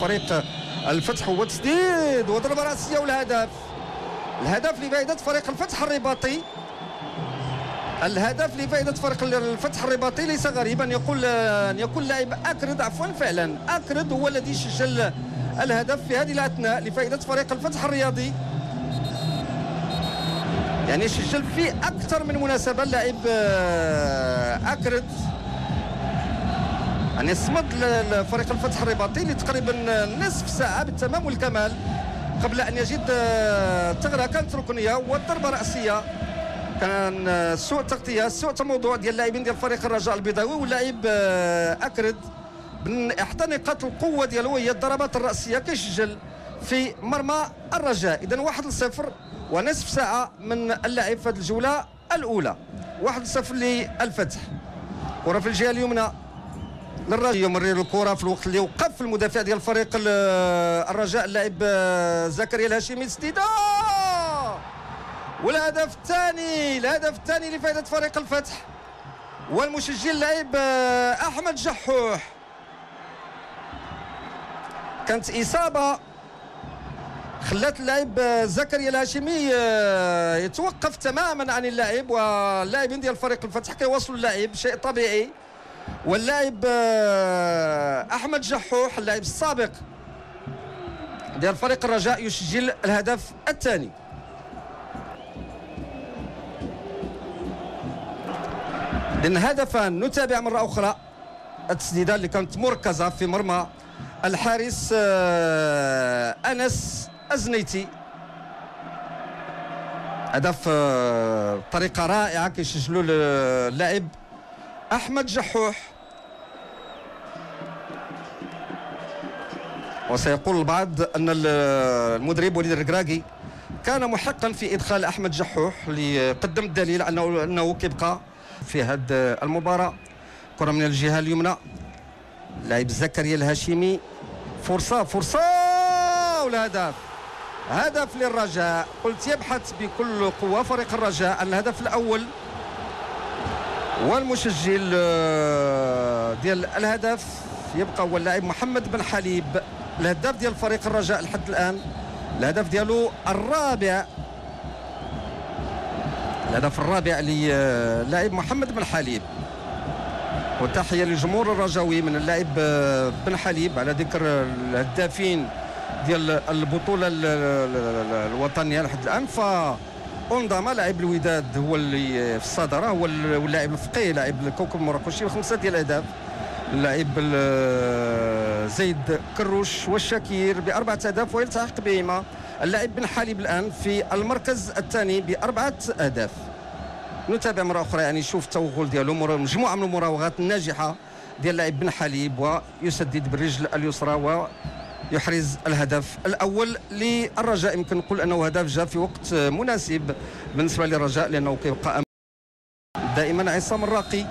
فريق الفتح، هو تسديد وضربه راسيه والهدف. الهدف لفائده فريق الفتح الرباطي. الهدف لفائده فريق الفتح الرباطي. ليس غريبا ان يكون لاعب اكرد، عفوا فعلا اكرد هو الذي سجل الهدف في هذه الاثناء لفائده فريق الفتح الرياضي. يعني سجل في اكثر من مناسبه اللاعب اكرد، يعني صمد فريق الفتح الرباطي لتقريبا نصف ساعه بالتمام والكمال قبل ان يجد الثغره. كانت ركنيه والضربه راسيه. كان سوء تغطيه، سوء تموضع ديال اللاعبين ديال فريق الرجاء البيضاوي واللاعب اكرد من احدى نقاط القوه ديالو هي الضربات الراسيه كيسجل في مرمى الرجاء. اذا 1-0 ونصف ساعه من اللعب في هذه الجوله الاولى. 1-0 للفتح. كره في الجهه اليمنى للرجاء، يمرر الكره في الوقت اللي وقف المدافع ديال فريق الرجاء اللاعب زكريا الهاشمي. تسديده والهدف الثاني، الهدف الثاني لفائده فريق الفتح، والمسجل اللاعب احمد جحوح. كانت اصابه خلات اللاعب زكريا الهاشمي يتوقف تماما عن اللعب، واللاعبين ديال فريق الفتح كيواصلوا اللعب، شيء طبيعي. واللاعب احمد جحوح اللاعب السابق ديال فريق الرجاء يسجل الهدف الثاني. لأن هدفان. نتابع مرة أخرى التسديدة اللي كانت مركزة في مرمى الحارس أنس الزنيتي. هدف بطريقة رائعة كيسجلوا اللاعب أحمد جحوح. وسيقول البعض أن المدرب وليد الركراكي كان محقا في إدخال أحمد جحوح، اللي قدم الدليل أنه كيبقى في هذه المباراة. كرة من الجهة اليمنى، لاعب زكريا الهاشمي، فرصة والهدف. هدف للرجاء. قلت يبحث بكل قوة فريق الرجاء عن الهدف الأول، والمسجل ديال الهدف يبقى هو اللاعب محمد بن حليب، الهداف ديال فريق الرجاء لحد الآن. الهدف ديالو الرابع، الهدف الرابع للاعب محمد بن حليب. وتحية للجمهور الرجاوي من اللاعب بن حليب على ذكر الهدافين ديال البطولة الوطنية لحد الآن. فأونضاما لاعب الوداد هو اللي في الصدارة، هو اللاعب الفقيه لاعب الكوكب المراكشي ب5 ديال الأهداف. اللاعب زيد كروش والشكير ب4 أهداف، ويلتحق بهما اللاعب بن حليب الآن في المركز الثاني ب4 أهداف. نتابع مرة أخرى يعني شوف التوغل ديالو، مجموعة من المراوغات الناجحة ديال اللاعب بن حليب، ويسدد بالرجل اليسرى ويحرز الهدف الأول للرجاء. يمكن نقول أنه هدف جاء في وقت مناسب بالنسبة للرجاء، لأنه كيبقى دائما عصام الراقي.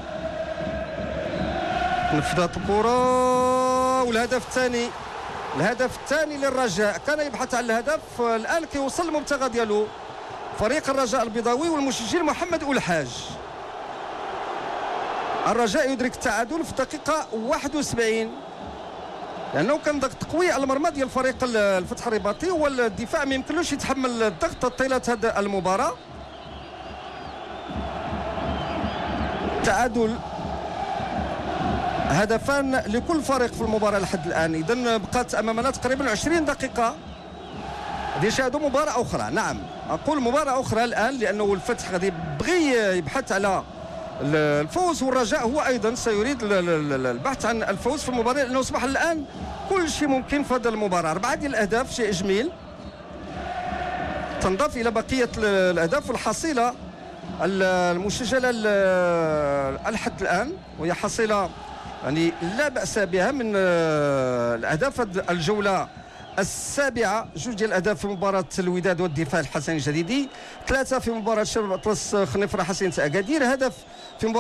نفذت الكرة والهدف الثاني، الهدف الثاني للرجاء. كان يبحث عن الهدف، الآن كيوصل المبتغى ديالو فريق الرجاء البيضاوي، والمسجل محمد الحاج. الرجاء يدرك التعادل في الدقيقة 71، لأنه كان ضغط قوي على المرمى ديال فريق الفتح الرباطي، والدفاع ما يمكنلوش يتحمل الضغط طيلة هذه المباراة. تعادل، هدفان لكل فريق في المباراة لحد الآن. إذن بقات أمامنا تقريبا 20 دقيقة لنشاهدوا مباراة أخرى. نعم، أقول مباراة أخرى الآن، لأنه الفتح غادي يبغي يبحث على الفوز، والرجاء هو أيضا سيريد البحث عن الفوز في المباراة، لأنه أصبح الآن كل شيء ممكن في هذه المباراة. 4 ديال الأهداف، شيء جميل، تنضاف إلى بقية الأهداف الحصيلة المسجلة لحد الآن، وهي حصيلة يعني لا بأس بها من الأهداف الجولة السابعة. 2 ديال الأهداف في مباراة الوداد والدفاع الحسن الجديدي، 3 في مباراة شباب أطلس خنيفرة حسين أكادير، هدف في